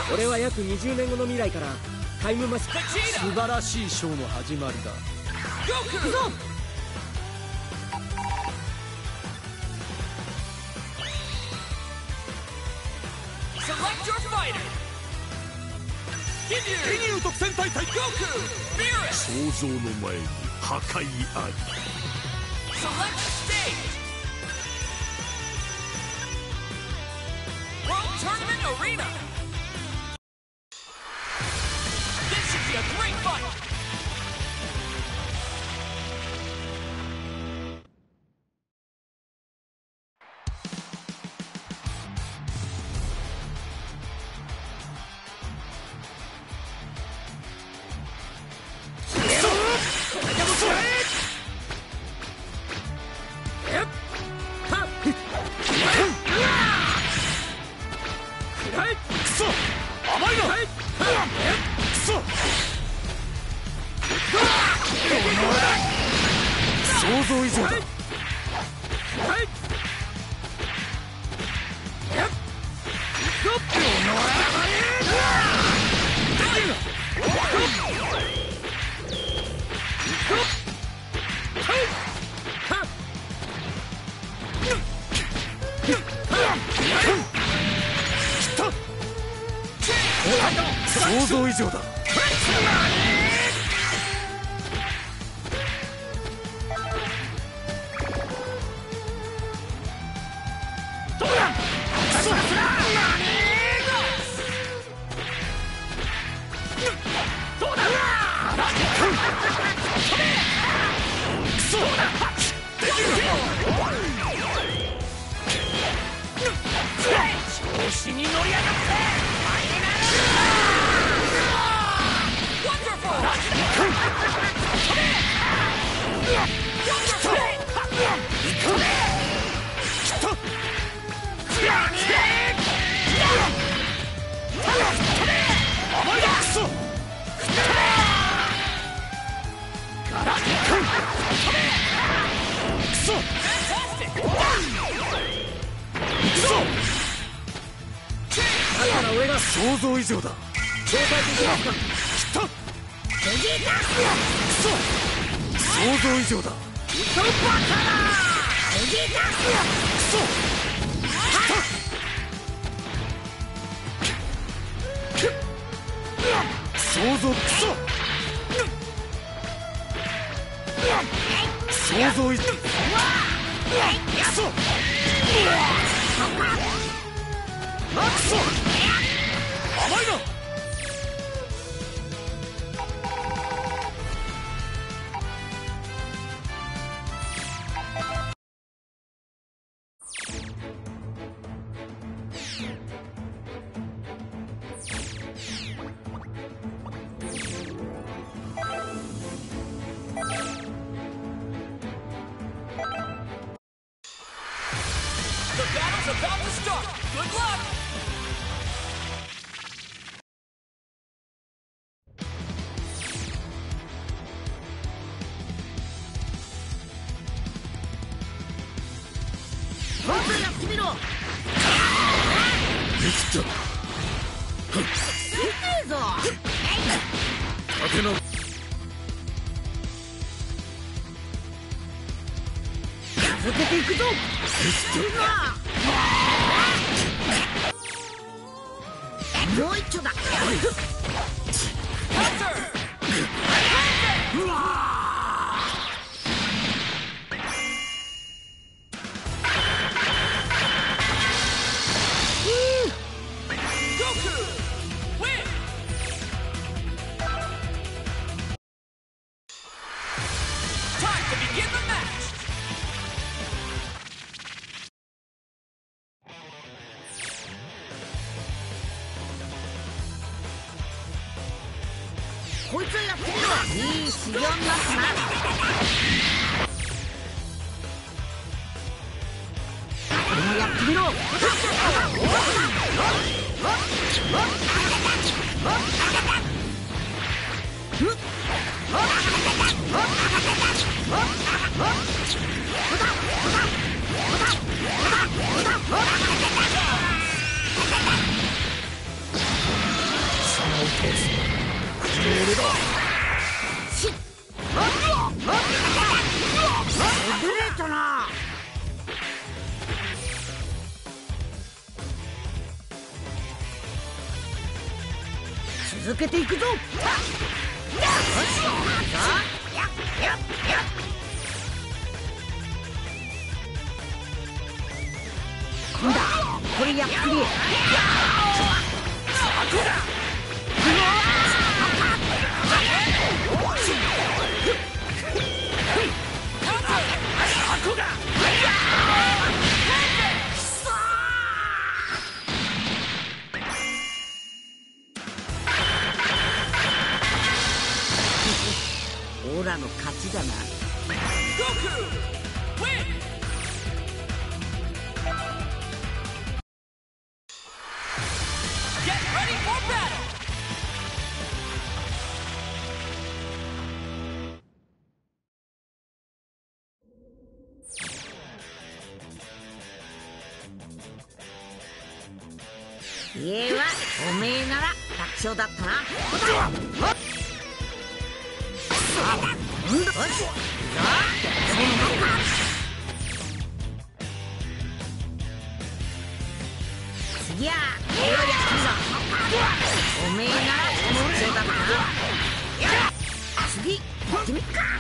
俺は約20年後の未来からタイムマシン。 素晴らしいショーの始まりだ。 行くぞ。 ケニュー特戦隊対想像の前に破壊あり。 Tournament Arena. This should be a great fight. 想像以上だ。調子に乗り上がって。想像以上だ。想像以上だ。想像想像以上。甘いな。 The battle's about to start. Good luck. 続けていくぞ。今度はこれやっくり。オラの勝ちだな。 Goku! Win! Get ready for battle! 家はおめえなら楽勝だったな。次はこれをやってみろ。おめえなら楽勝だったな。次やってみっか。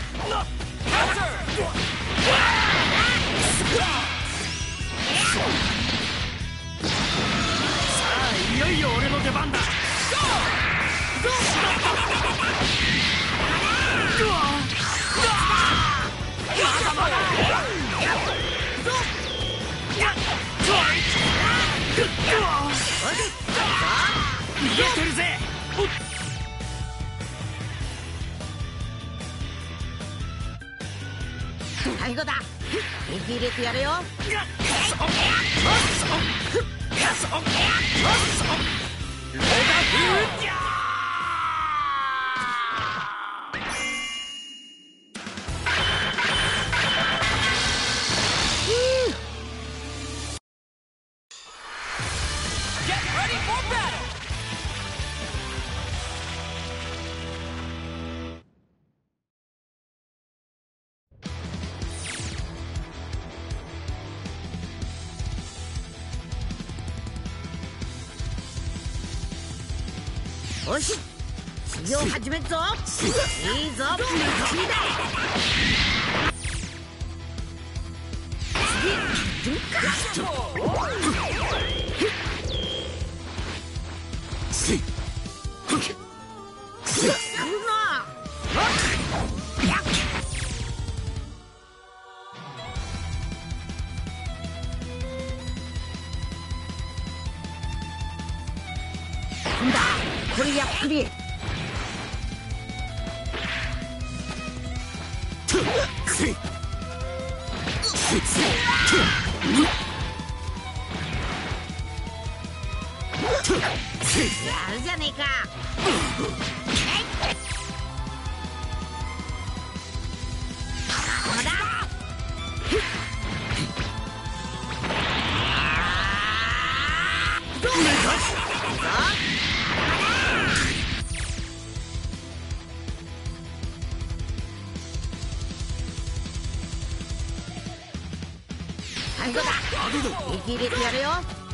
いよいよ俺の出番だ。逃げてるぜ。 最後だ。息入れてやれよ。 Get ready for battle! よし、修行始めっぞ。いいぞ、ムチだ。次、行くか。来るな。なんだこれやっくり。やるじゃねえか。ここだ。最後だ。息入れてやれよ。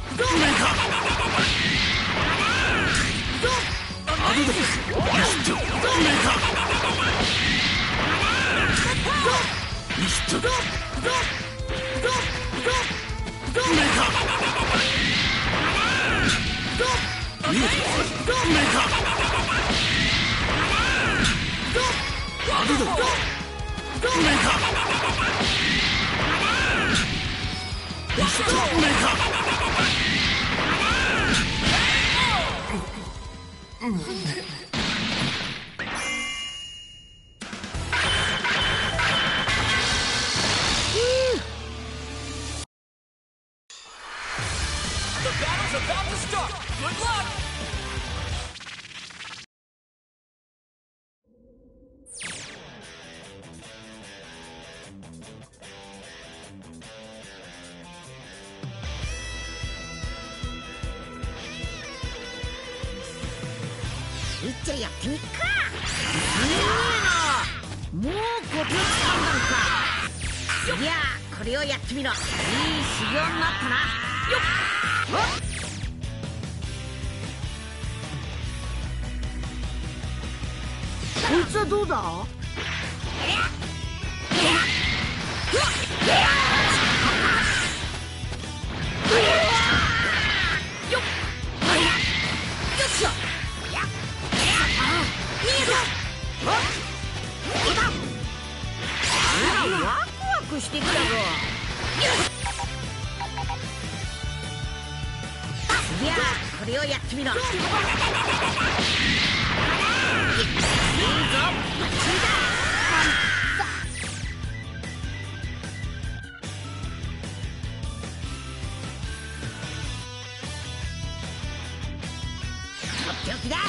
The battle's about to start! Good luck! いっちゃやってみっか。いいな。もうごてつかんだんか。いやこれをやってみろ。いい修行になったな。よっ。 こいつはどうだ。ワクワクしてきたぞ。次はこれをやってみろ。いいぞ。とっておきだ。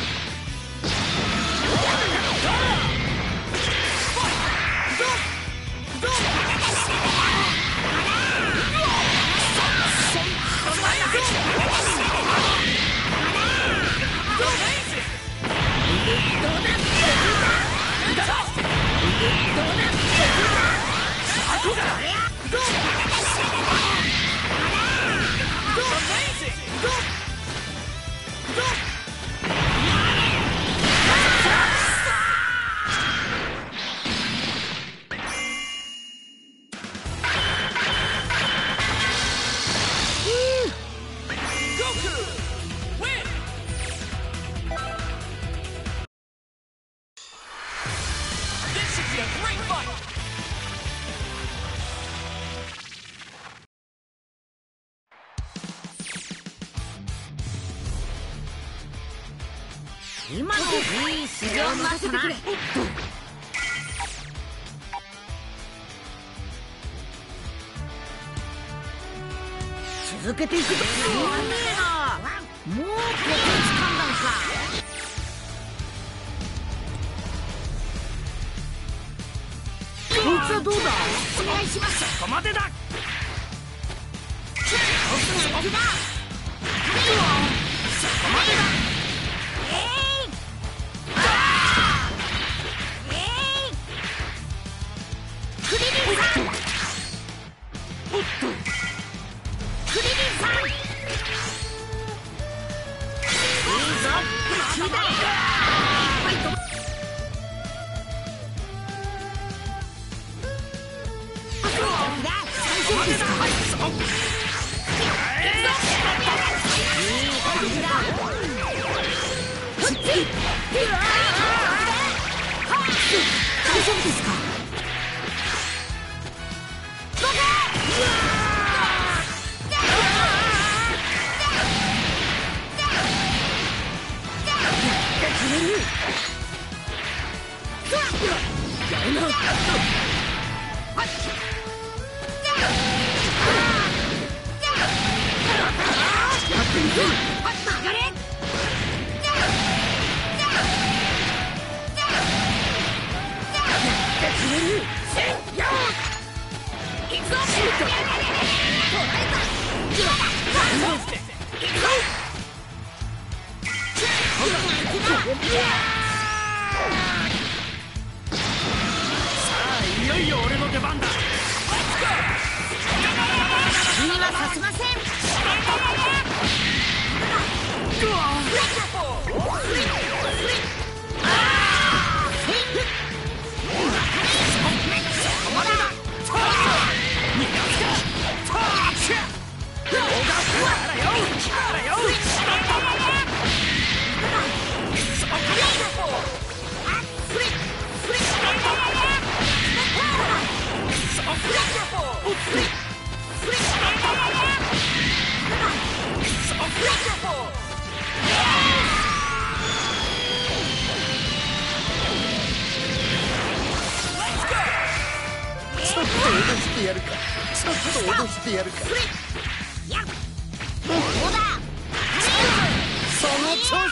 今のいい修行になったな。続けていくぞ。もうここ掴んだんか。こいつはどうだ。お願いします。 そこまでだ。 そこまでだ。クリリンさん。いいぞ。聞いた。大丈夫ですか。 いよいよ俺の出番だ。 君はさせません。 ちょっと脅してやるか。ちょっと脅してやるか。その調子。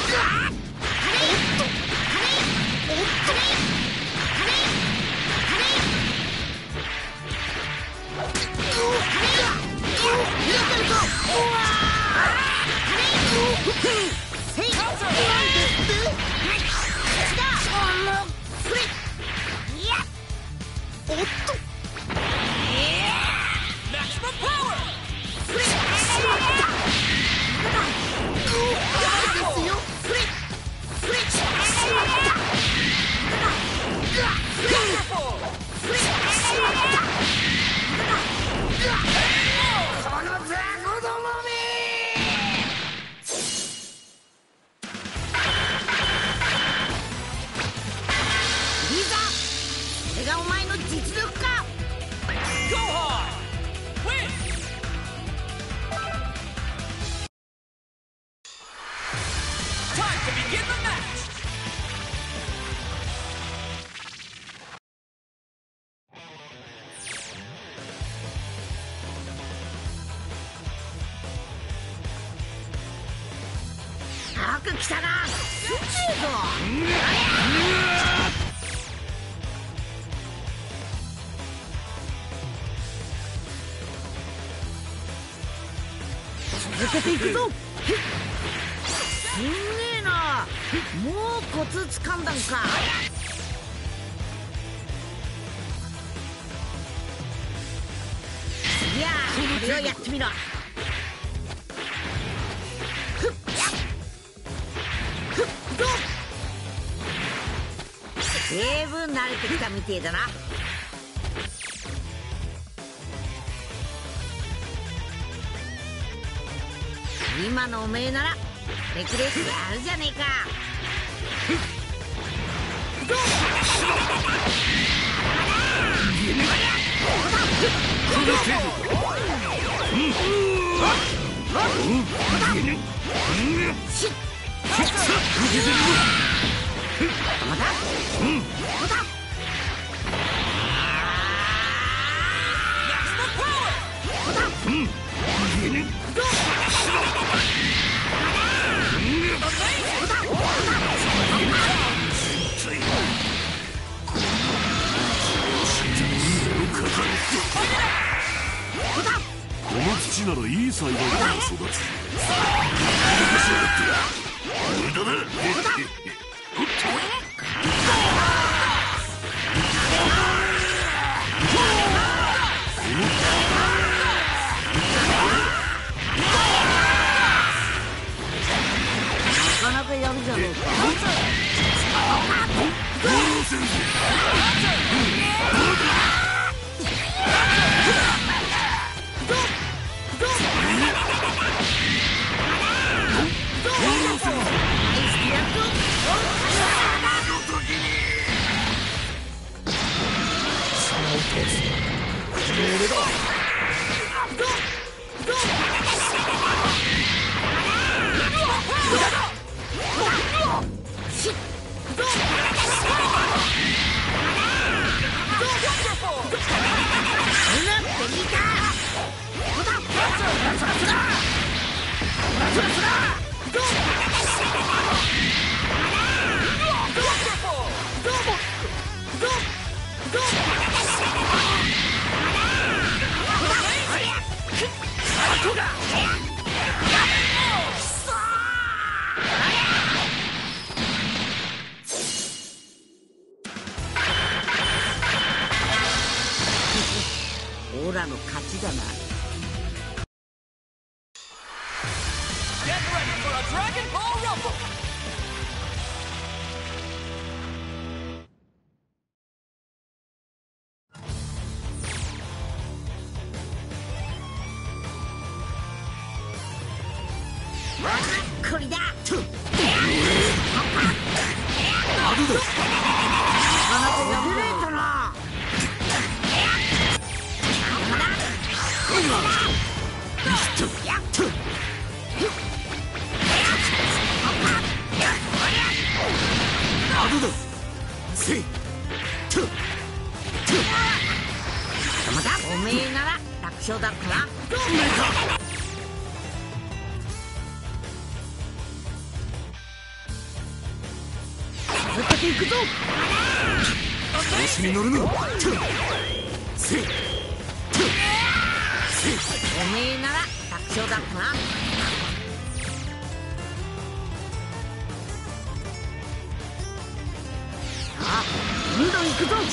おっと。しまった。 く来たな。すげえぞ。続けていくぞ。すんげえな。もうコツ掴んだんか。いやー、これをやってみろ。十分慣れてきたみてえだな。今のおめえならレクレスがあるじゃねえか。 この土ならいい栽培が育つ。無駄だ。 なかなかやるじゃねえか。オラの勝ちだな。 Get ready for a Dragon Ball Rumble! これだ。おめえなら楽勝だったな。続けていくぞ。 調子に乗るな。 おめえなら楽勝だったな。さあ、どんどん行くぞ。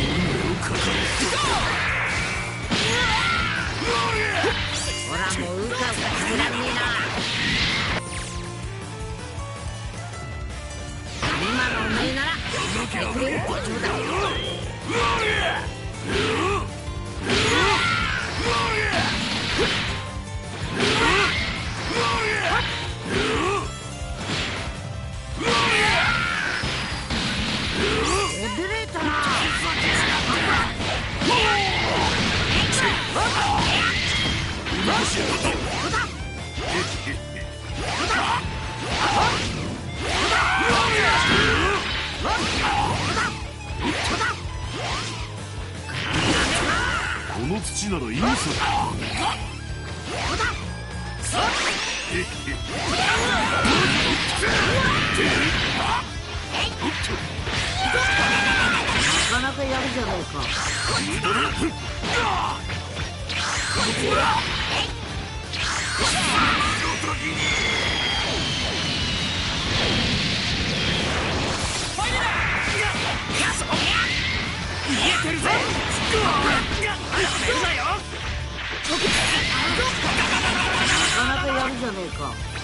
ほらもううかうかしてらんねえな。今のおめえならやってくれるってことだ。驚いたな。 この土ならいいさ。 なかなかやるじゃないか。 見えてるぜ。やめるなよ。 なかなかやるじゃねえか。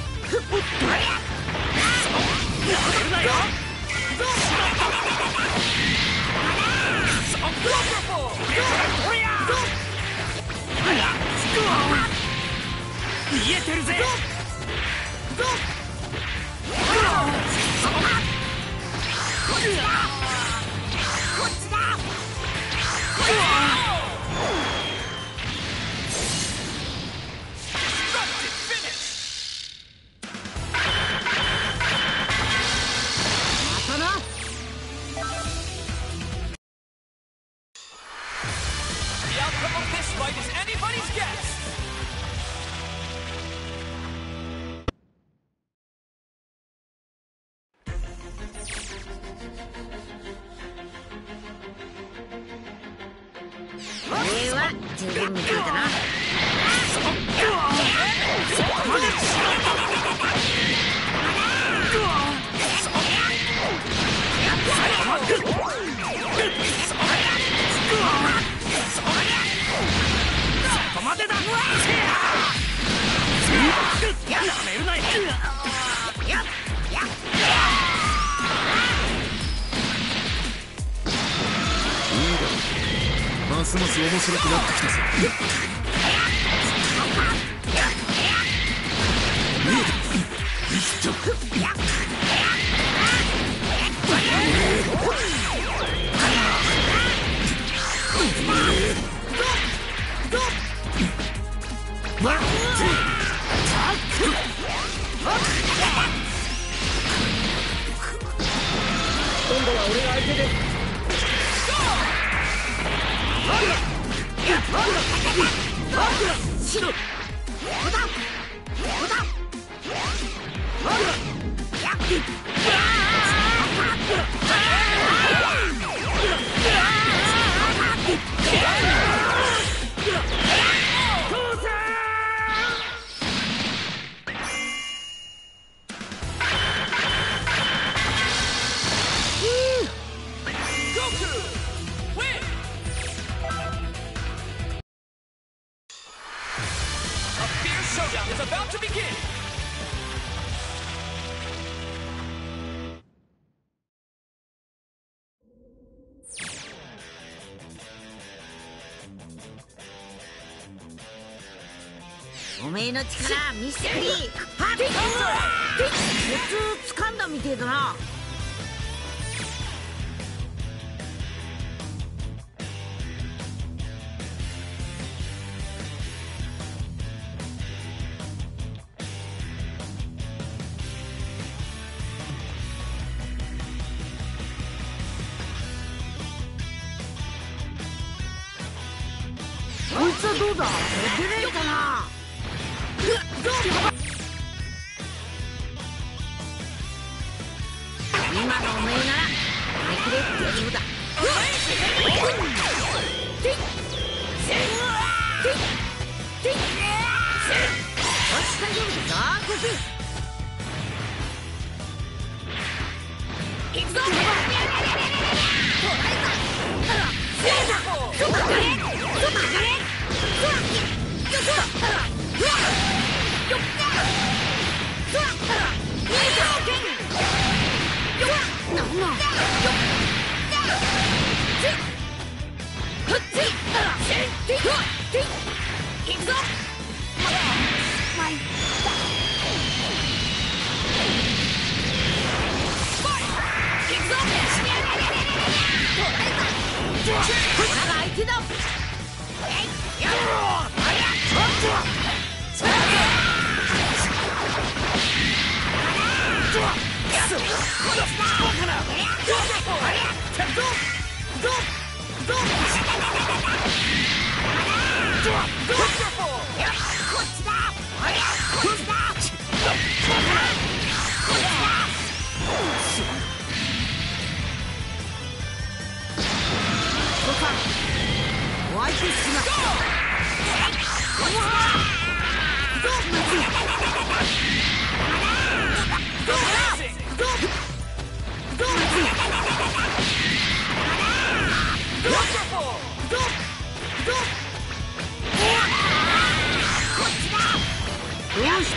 やめるなよ。見えてるぜ。 十分見ていたな。 ますます面白くなってきたぞ。 今度は俺が相手です。 おめえの力見せてくれ。はっ、コツ掴んだみてえだな。こいつはどうだ、出れるかな。今のおめえなら平気で大丈夫だ。よし、大丈夫だぞ、コス。行くぞ。こっちだ。 どうした？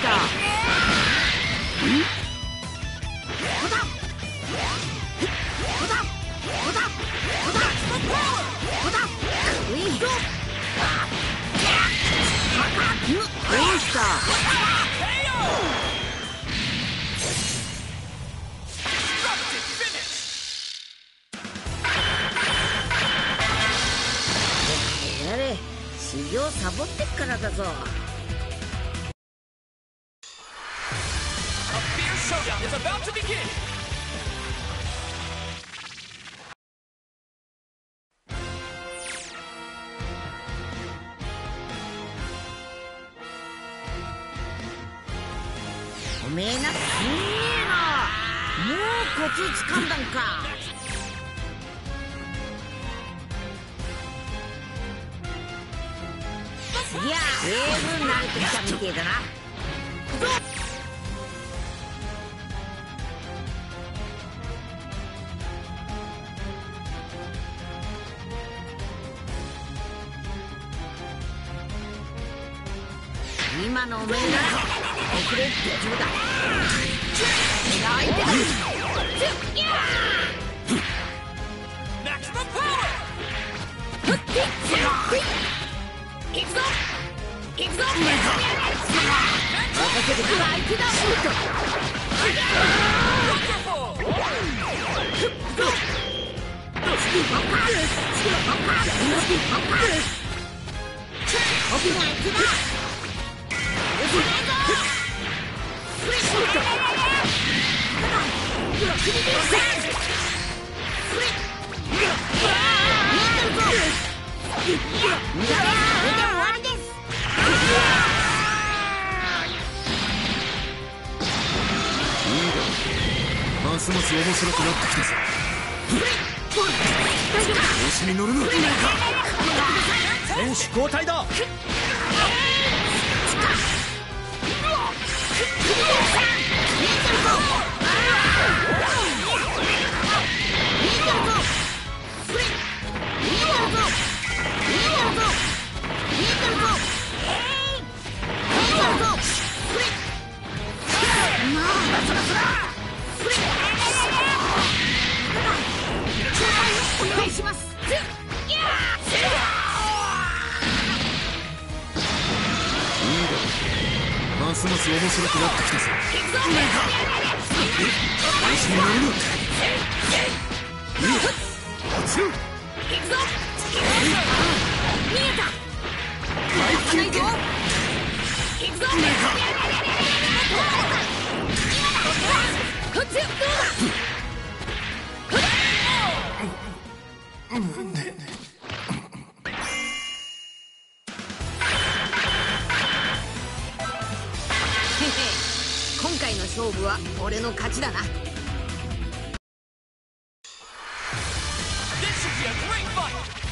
やれ、修行サボってっからだぞ。 A fierce showdown is about to begin. おめえな、すんげえな。もうコツつかんだんか。次は十分慣れてきたみてえだな。今のおめえなら遅れってちょうだ。 Maximum power! 行くぞ行くぞ。任せてくれ。相手だ。 ますます面白くなってきたぞ。調子に乗るな。 選手交代だ。 お願いします。 ますます面白くなってきたぞ。調子に乗るな。 今回の勝負は俺の勝ちだな。 This should be a great fight.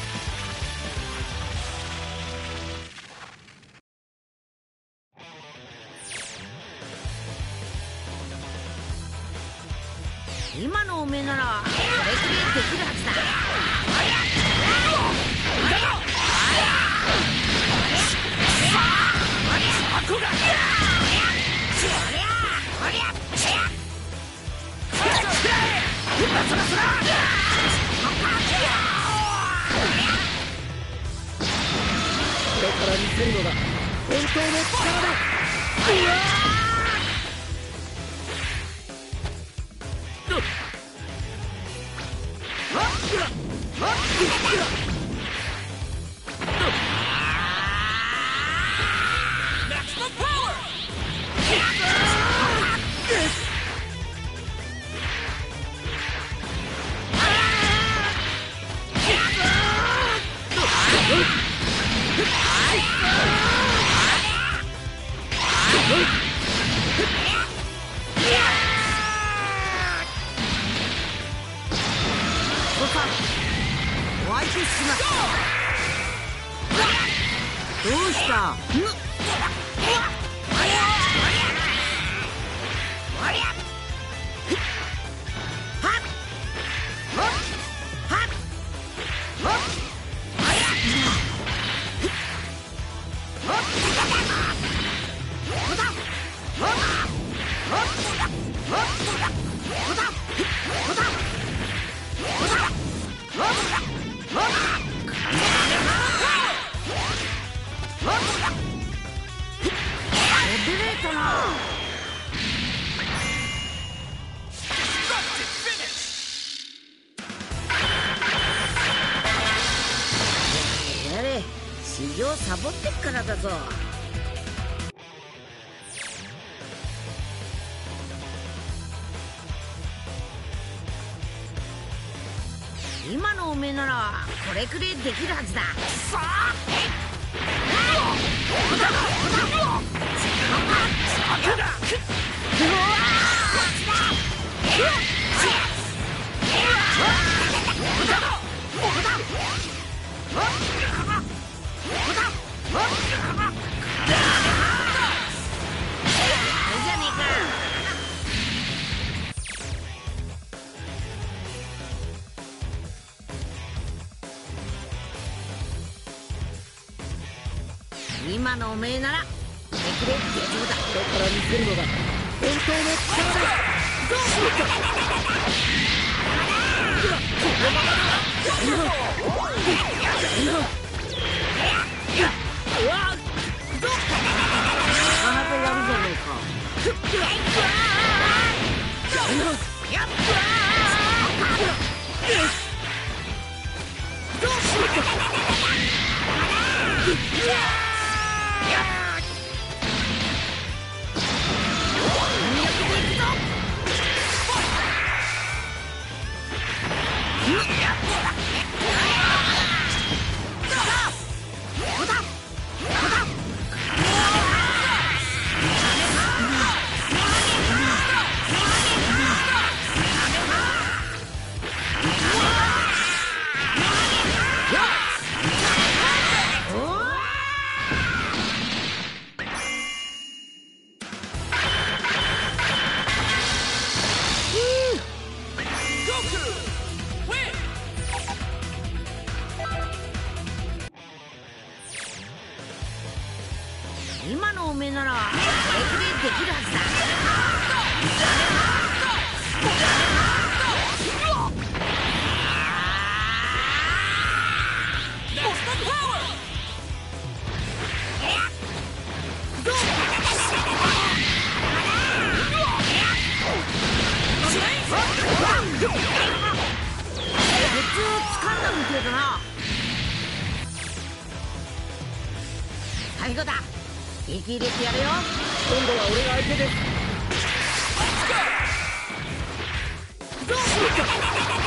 今のおめえならあれくらいできるはずだ。 これから見せるのが本当の力だ。 Maximum power! はい修行サボってっからだぞ。今のおめえならこれくれできるはずだ。さあ今のおめえならめくれ大丈夫だ。 これから見せるのが本当の力だ。どうしろか。 なかなかやるじゃねえか。 どうしろか。 今のおめえならこれくれできるはずだ。普通掴んだみてえだな。最後だ。息入れてやるよ。 今度は俺が相手です。どうしろか。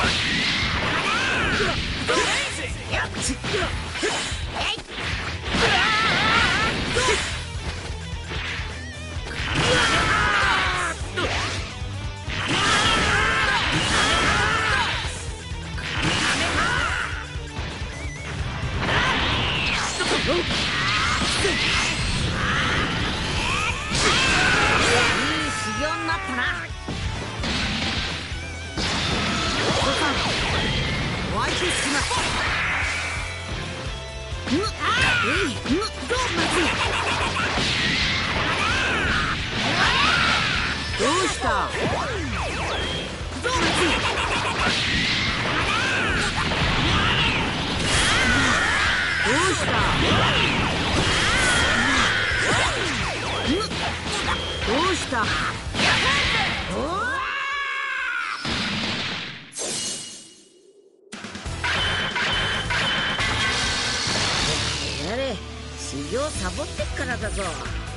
どうした？やれ、修行サボってっからだぞ。